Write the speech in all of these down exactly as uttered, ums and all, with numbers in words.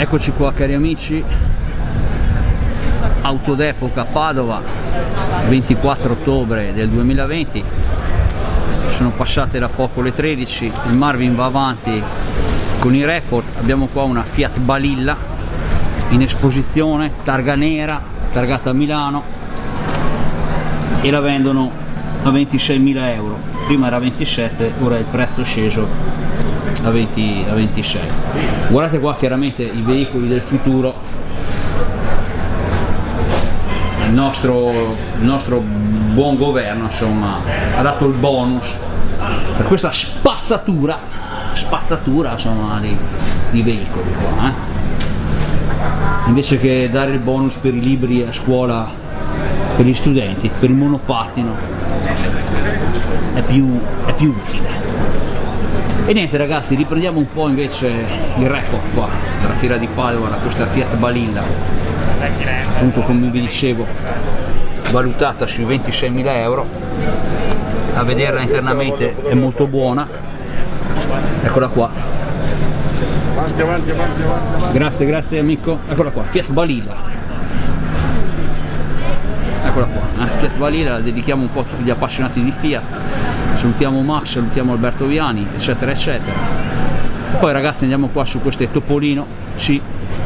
Eccoci qua cari amici, auto d'epoca Padova, ventiquattro ottobre del duemilaventi. Sono passate da poco le tredici, il Marvin va avanti con i record. Abbiamo qua una Fiat Balilla in esposizione, targa nera, targata a Milano, e la vendono a ventiseimila euro. Prima era ventisette, ora il prezzo è sceso a venti, a ventisei. Guardate qua chiaramente i veicoli del futuro. Il nostro, il nostro buon governo insomma ha dato il bonus per questa spazzatura spazzatura insomma di, di veicoli qua, eh? Invece che dare il bonus per i libri a scuola per gli studenti, per il monopattino è più, è più utile. E niente ragazzi, riprendiamo un po' invece il record qua della fiera di Padova, da questa Fiat Balilla, appunto come vi dicevo valutata sui ventiseimila euro. A vederla internamente è molto buona, eccola qua. Grazie, grazie amico, eccola qua, Fiat Balilla, eccola qua, eh? Fiat Balilla la dedichiamo un po' a tutti gli appassionati di Fiat. Salutiamo Max, salutiamo Alberto Viani, eccetera eccetera. E poi ragazzi andiamo qua su queste Topolino C.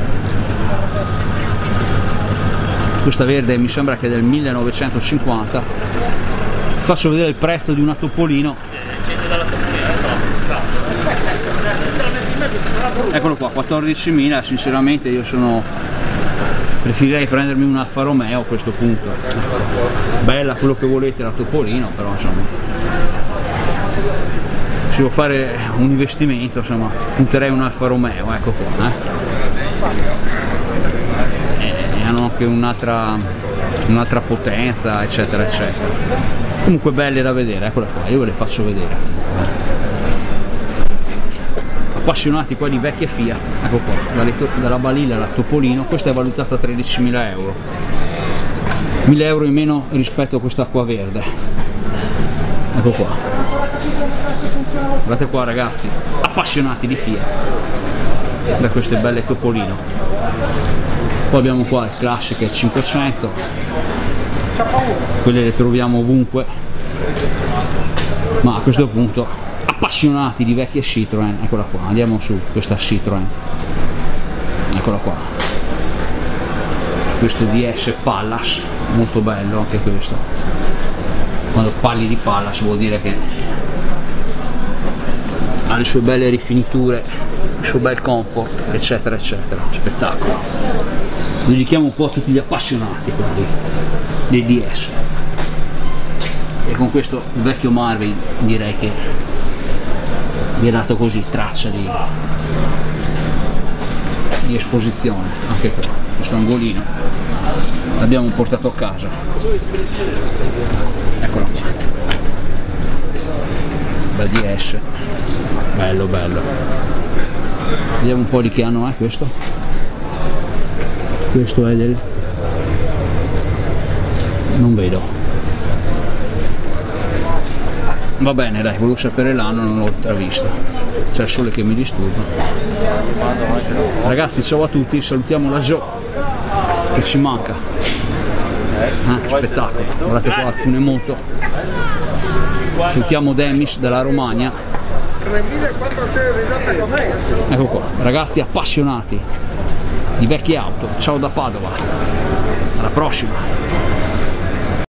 Questa verde mi sembra che è del millenovecentocinquanta. Faccio vedere il prezzo di una Topolino. Eccolo qua, quattordicimila. Sinceramente io sono preferirei prendermi un Alfa Romeo a questo punto. Bella quello che volete la Topolino, però insomma se devo fare un investimento insomma punterei un Alfa Romeo, ecco qua, eh. E hanno anche un'altra un'altra potenza eccetera eccetera. Comunque belle da vedere, eccola qua, io ve le faccio vedere. Appassionati qua di vecchie Fiat, ecco qua, dalla Balilla alla Topolino. Questa è valutata a tredicimila euro, mille euro in meno rispetto a questa qua verde, ecco qua. Guardate qua ragazzi, appassionati di Fiat, da queste belle Topolino. Poi abbiamo qua il Classic cinquecento, quelle le troviamo ovunque, ma a questo punto appassionati di vecchie Citroen, eccola qua, andiamo su questa Citroen, eccola qua, questo D S Pallas, molto bello anche questo. Quando parli di Pallas vuol dire che ha le sue belle rifiniture, il suo bel comfort eccetera eccetera, spettacolo. Dedichiamo un po' a tutti gli appassionati quelli dei D S. E con questo il vecchio Marvin direi che vi ha dato così traccia di, di esposizione. Anche qua questo angolino l'abbiamo portato a casa, eccolo qua, bel D S, bello bello. Vediamo un po' di che anno è questo. Questo è del, non vedo, va bene dai, volevo sapere l'anno, non l'ho travisto, c'è il sole che mi disturba. Ragazzi ciao a tutti, salutiamo la Gio che ci manca, eh, spettacolo. Guardate qua alcune moto, salutiamo Demis dalla Romagna, ecco qua ragazzi appassionati di vecchie auto. Ciao da Padova, alla prossima.